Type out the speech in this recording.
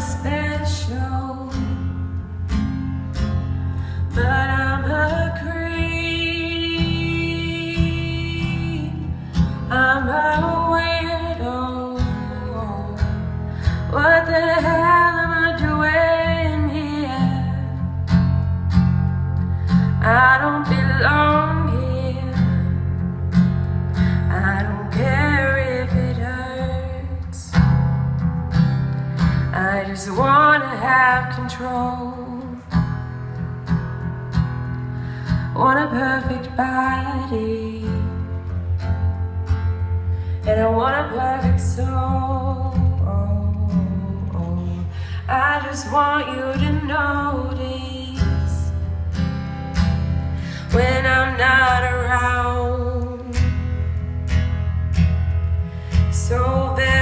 special, but I'm a creep. I'm a weirdo. What the hell am I doing here? I don't belong here. I don't care if it hurts. I just wanna have control. Want a perfect body, and I want a perfect soul. I just want you to notice when I'm not around, so that